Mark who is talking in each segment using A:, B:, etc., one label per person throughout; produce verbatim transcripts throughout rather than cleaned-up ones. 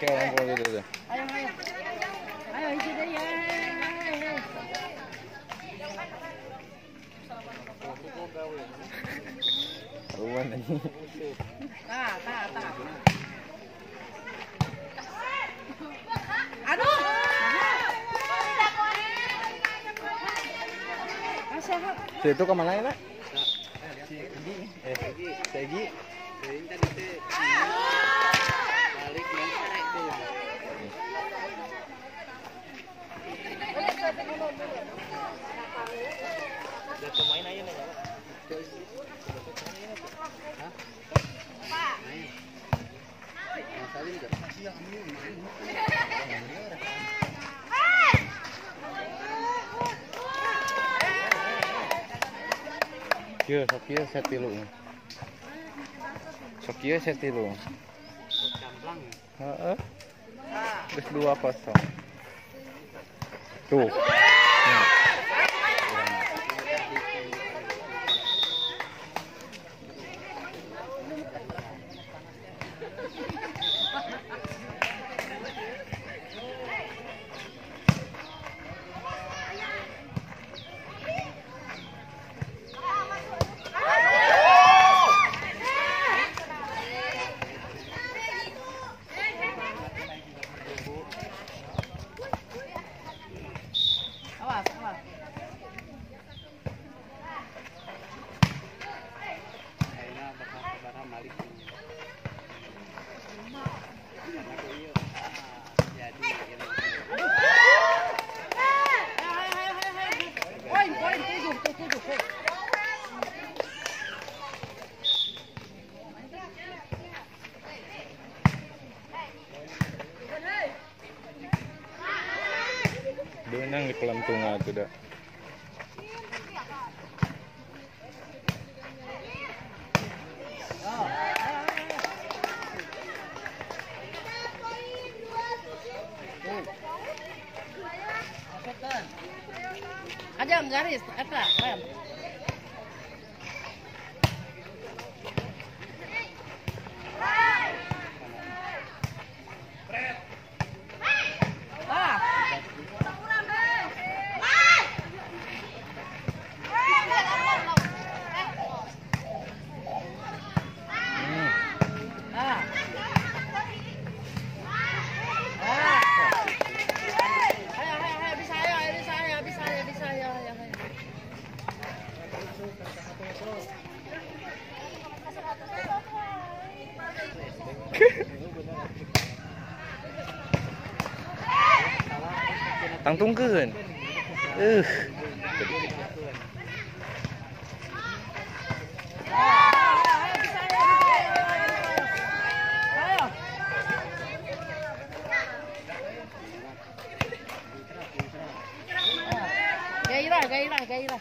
A: pakai ompol gitu tuh.
B: Ayo, ayo. Ayo isi deh ya.
A: Taruhan aja.
B: Tah, tah, tah. Aduh. Sehat.
A: Situ kemana ya, Nak? Segi. Eh, Segi. Segi.
C: Balik naik tuh. Udah pemain aja nih, Pak. Hah? Pak. Main. Masalin enggak? Iya, main.
A: Kieu, sok kieu set tilu. Sok kieu set tilu.
C: Camplang.
A: Heeh. Geus dua kosong. Tuh. Nah.
B: Awas, awas.
C: Kayaknya bakal kebarang balik. Jadi
B: Poin, poin, tujuh, tujuh, tujuh.
A: Benang di pelantungan tuh dah.
B: Ajam garis, eta, ayam. Ah.
A: Hmm.
B: Ah. Ah. Ayo, ayo, ayo, bisa, ayo, ayo, bisa, ayo, bisa, ayo, bisa, ayo, ayo, ayo.
A: Tangtungkeun. Uh.
B: Gairah, gairah, gairah.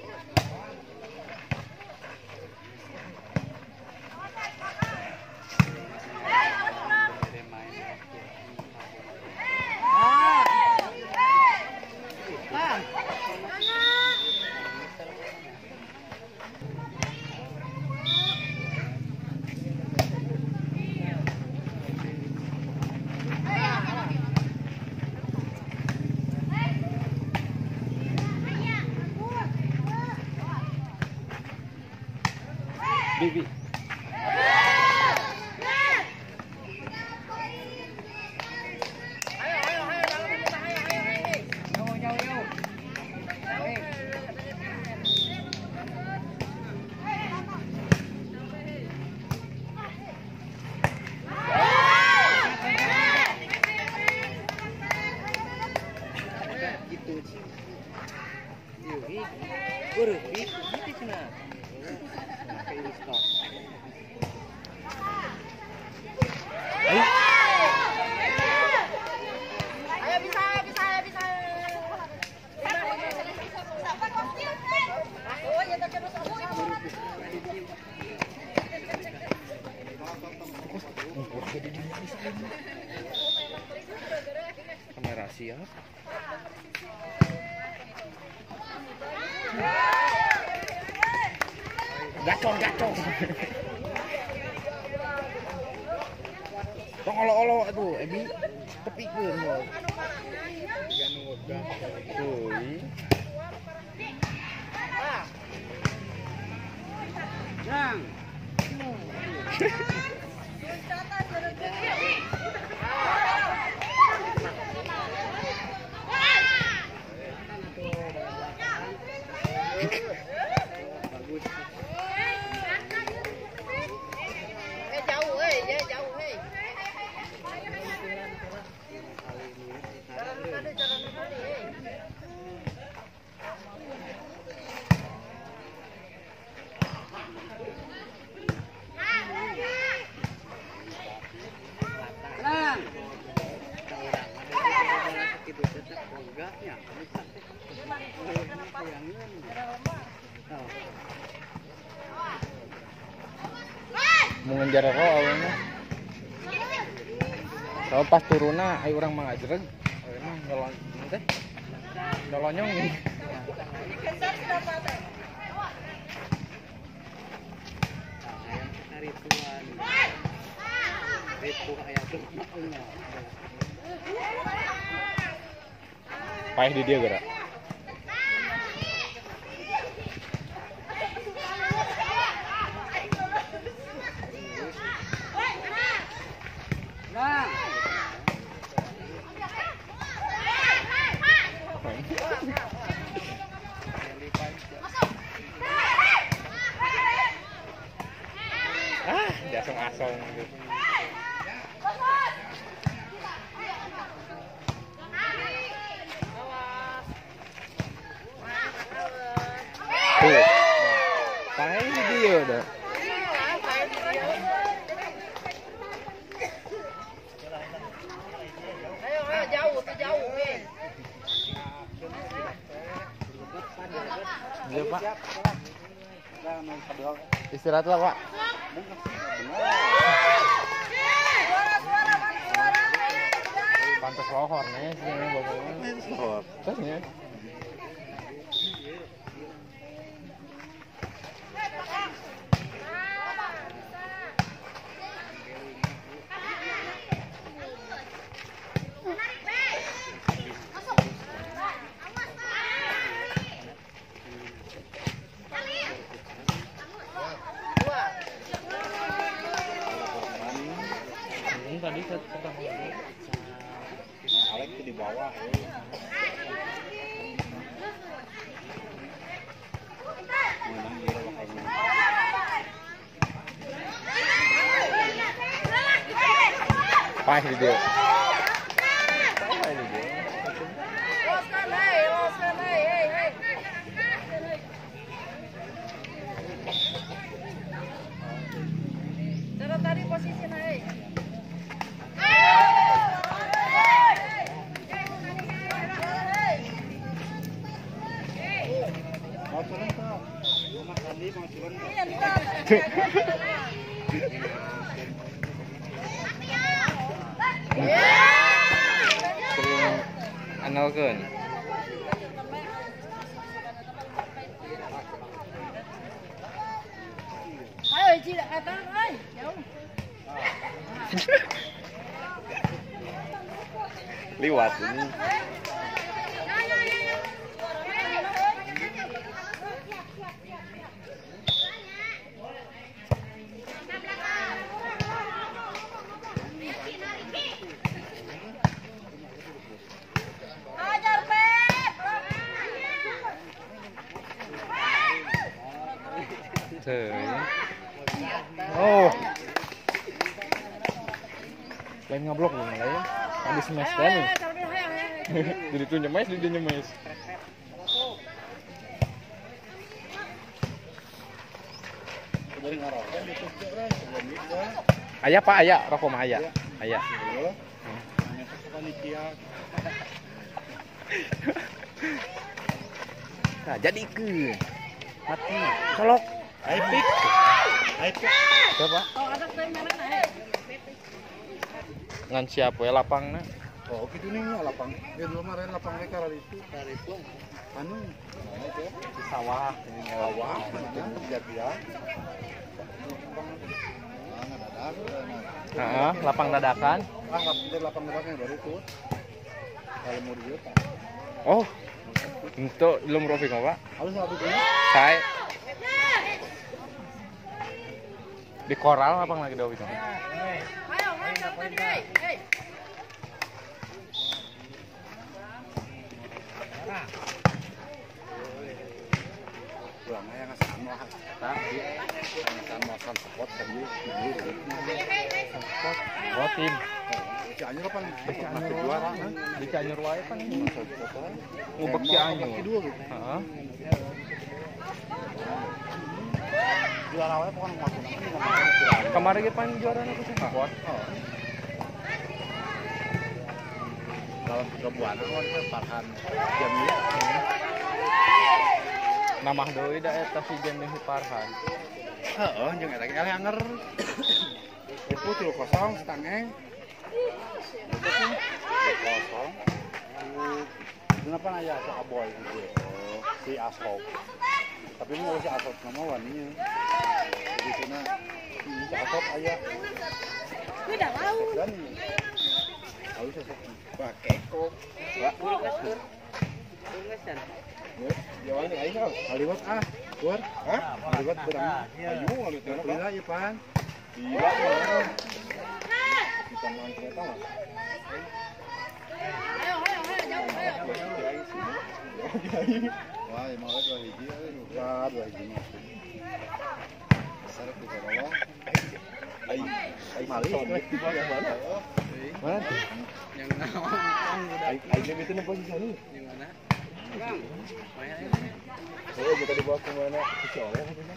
B: Ah. Ah.
A: Bibi.
B: Ayo, ayo, ayo, dalam kita, ayo, ayo, ayo. Jauh, jauh, jauh.
C: gitu sih. Yuri, guru, gitu gitu cina. Kayak stop.
B: Ayo bisa, bisa, bisa. Oh, ya terus aku itu.
A: Kamera siap. Gacor, gacor. Tong olo-olo atuh, Ebi tepikeun we. Euy.
C: Yang. Bagus.
B: Eh jauh eh, ya jauh eh. Jalan tadi, jalan tadi eh.
C: Tenang. Orang ada itu tetap enggaknya.
A: Mau ngejar kok awalnya. Kalau pas turunnya, ayo orang mah ngajereg. Emang nyolong teh. Nyolonyong nih.
C: Rituan. Ritu ayat tuh.
A: Paeh di dia gerak.
C: Nah.
A: Ah, dasong-asong gitu. Tuh. Paeh di dia dah.
B: Ayo, ayo jauh, tuh jauh eh.
A: Iya, Pak. Istirahat lah, Pak. Pantes lohor nih sini bapaknya. Lohor. Tasnya. Tadi setengah Alek di bawah. Paeh di dia. Paeh di dia.
B: Loskan hei, loskan hei, hei, hei. Cara tadi posisi hei.
C: Mau turun tuh. Rumah tadi mau turun.
A: Sering analkeun.
B: Ayo cilik kata euy, jauh.
A: Liwat ini.
B: Ajar Pep.
A: Tuh. Oh. Lain ngablok nih mulai. Habis smash kan nih. Jadi tuh nyemes, dia nyemes. Ayah Pak, ayah, rokok mah ayah. Ayah. Nah, jadi ke mati, colok, aipik, aipik, coba.
B: Oh, ada teh merah hei.
A: Ngan siapa ya lapangna?
D: Oh gitu nih lapang. Ya dulu kemarin lapang mereka kali itu.
C: Dari itu.
D: Anu,
A: Di sawah, ini
D: bawah,
A: sawah.
D: kejadian. Mana dadak,
A: Heeh, lapang dadakan.
D: Ah, lapang lapang belakangnya baru itu. Kalau mau dia Pak.
A: Oh. Untuk belum Rofi kok, Pak.
D: Harus satu punya.
A: Saya di koral lapang lagi Dowi kan.
B: Ayo, ayo, jauhkan deh. Hei.
D: Pulang yang ngasih lah. Tapi ngasih makan spot kan dia.
A: Oh, tim.
D: Si Anyur apa nih? Si Anyur juara kan?
A: Di Cianjur wae kan ini. Ngubek Cianjur. Heeh.
D: Juara wae pokoknya masuk.
A: Kemarin kita pan juara nih kucing kuat.
D: Dalam kebuana kan Farhan Jamil.
A: Nama deui da eta si Jamil Farhan.
D: Heeh, jeung eta ge anger. Itu tilu kosong setangeng. Kosong. Kenapa nanya ke Aboy gitu? Si Ashok. Tapi mau si Ashok nama waninya. Jadi cina si Ashok aja.
B: Udah laut.
D: Dan harus Ashok pakai kok. Pak,
C: Urus tur. Urus kan.
D: ya wani aing kau. Aliwat ah. Kur. Hah? Aliwat berang. Ayo aliwat mana? Iya, Pan. Iya. Kita main kereta lah.
B: Ayo, ayo, ayo, jauh, ayo.
D: Wah, emang ada dua hiji, ada dua hiji. Sarap di bawah. Ai, ai mali. Yang mana?
A: Mana tuh?
C: Yang naon?
A: Ai ai itu nang posisi ini.
C: Di mana? Bang. Main aja.
A: Oh, kita dibawa ke mana? Ke Soleh apa mana?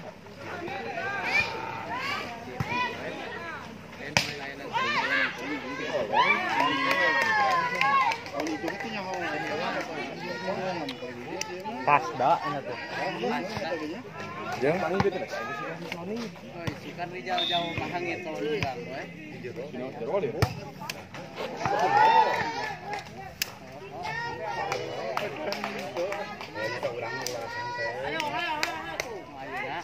A: Pas dah ini tuh. Jangan paling gitu nih.
C: Oi, sikan di jauh-jauh mahang itu orang, we.
A: Jero deh.
B: Ayo, ayo, ayo.
C: Ayo nak.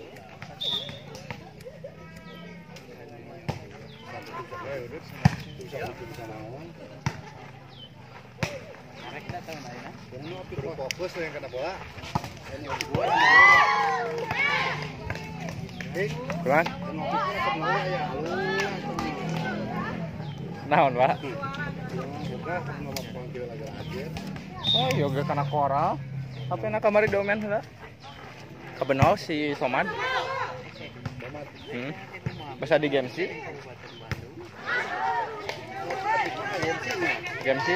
C: Mereka datang ayo nak.
D: Fokus yang kena bola.
A: Kulan. Naon, Pak? Oh, yoga kana koral. Apa nak kamari domen heula? Kabenau si Somad. Hmm. Bisa di game sih. Game sih.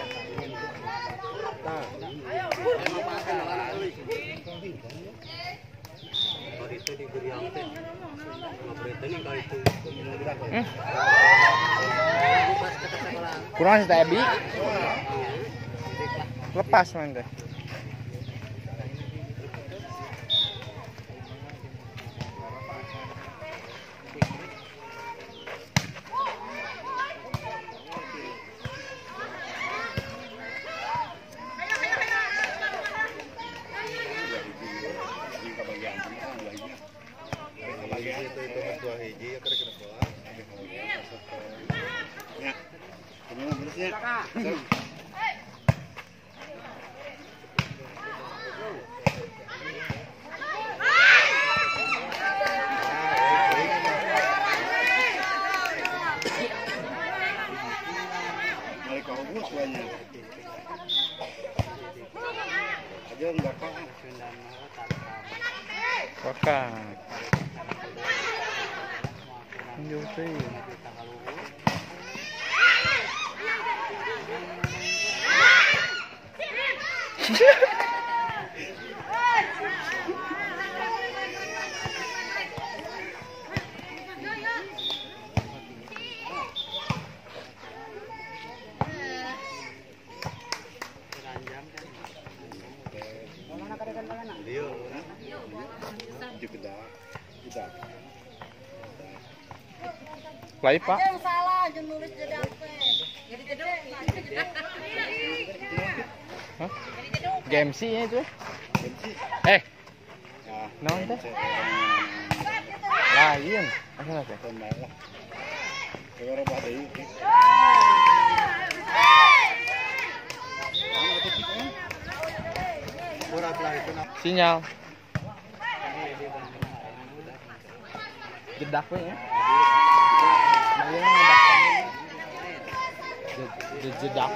C: Kalau itu di Geriang teh. Kalau berita nih kalau itu
A: Hmm. Kurang sih Ebi. Lepas main deh.
D: Aja enggak kok.
A: Kakak. Yo sih. Lai Pak.
B: Yang salah, jangan nulis jadi apa? Jadi jeduk.
A: Hah? Game sih ya itu. Eh. Naon teh? Lain. Asal teh.
D: Kalau robah deui.
A: Sinyal. Jedak we ya. Nah, ngedak jedak.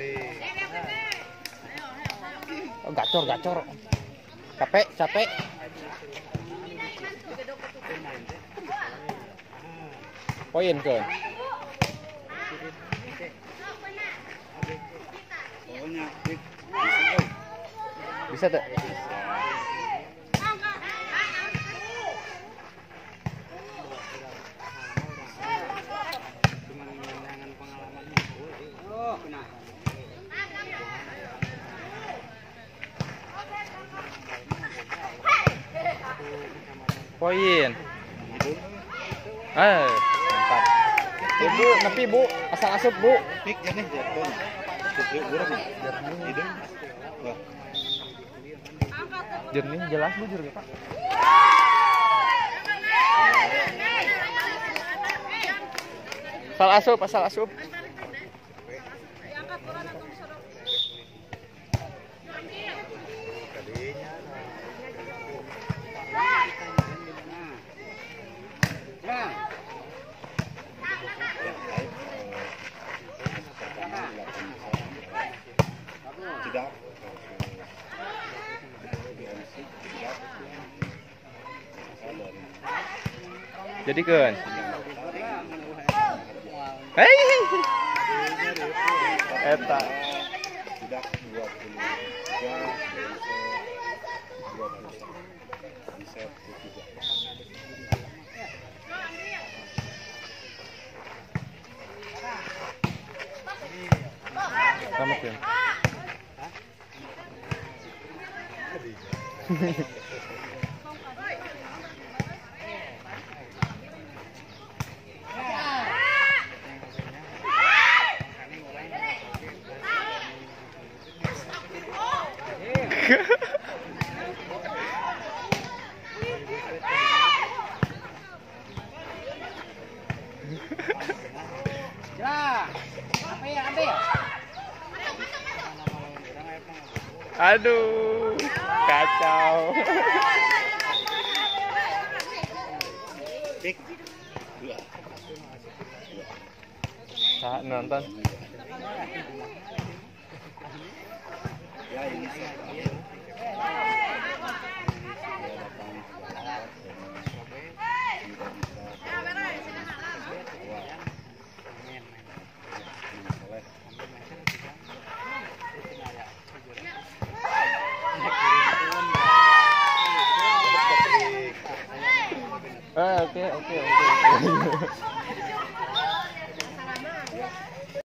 A: Oh, gacor gacor. Capek capek. Poin ke.
D: Pokoknya
A: Bisa tuh. Poin. Eh, mantap. Ibu, nepi bu, asal asup bu.
D: pik ya nih jatuh. Pik buruk nih. Hidung. Wah.
A: Jernih jelas bujur ya pak. Asal asup, asal asup.
D: Tidak.
A: Jadi kan. Hei. Eta.
D: Tidak dua puluh tiga, dua puluh satu. Bisa dua puluh tiga.
A: Selamat ya.
B: Ya, apa ya, ambil.
A: Aduh, kacau.
D: Pik. Dua.
A: Nah, nonton.
D: Ya ini.
A: Eh, oke, oke, oke.